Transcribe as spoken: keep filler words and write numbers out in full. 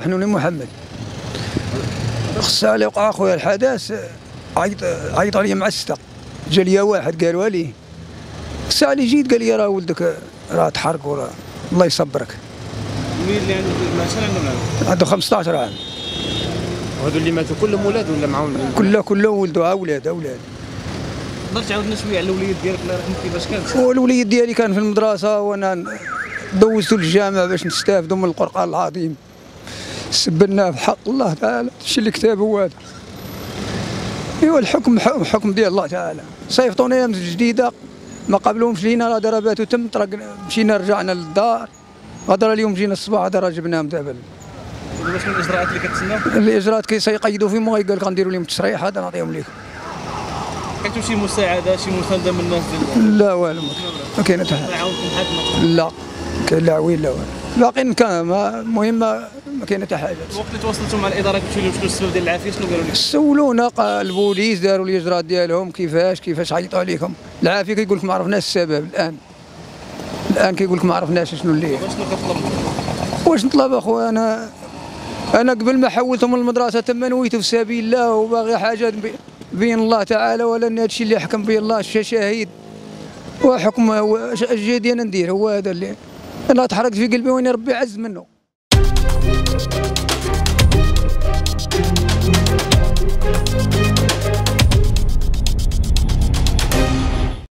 حنوني محمد. خصها اللي وقع اخويا الحدث عيط عيط عليا مع السته، جا ليا واحد قالوا لي الساعه اللي جيت قال لي راه ولدك راه تحرق وراه الله يصبرك. مين اللي عنده مثلا عنده عنده خمسطاش عام. وهذو اللي ماتوا كلهم ولاد ولا معاهم؟ كله كله ولدوا اولاد اولاد. تقدر تعاودنا شويه على الوليد ديالك الله يرحمه كيفاش كان؟ هو الوليد ديالي كان في المدرسه وانا دوزته للجامع باش نستافدوا من القرآن العظيم. سبناه في حق الله تعالى، الشيء اللي كتاب هو هذا. ايوا الحكم حكم ديال الله تعالى. صيفطونا ايام جديده ما قبلهمش لينا راه ضربات وتم مشينا رجعنا للدار. غدرا اليوم جينا الصباح غدرا جبناهم دابا. واش من الاجراءات اللي كتسناو؟ الاجراءات كيقيدوا فيهم وقال لك غنديروا لهم التصريح هذا نعطيهم لكم. كاين شي مساعده شي مسانده من الناس ديال؟ لا والو ما كاين حتى حاجه. لا كاين لا عوين لا والو. باقيين كان المهم ما كاين حتى حاجه. وقت اللي تواصلتوا مع الاداره قلتوا لهم شنو السبب ديال العافيه شنو قالوا لك؟ سولونا البوليس داروا الاجراءات ديالهم كيفاش كيفاش عيطوا عليكم. العافيه كيقول لك ما عرفناش السبب الان. الان كيقول لك ما عرفناش شنو اللي. واش كتطلب؟ واش نطلب اخويا انا انا قبل ما حولتهم من المدرسه تما نويت في سبيل الله وباغي حاجات بين الله تعالى ولا هذا الشيء اللي حكم به الله الشهيد وحكم اش ديالنا ندير هو هذا اللي انا تحرقت في قلبي وين ربي عز منه.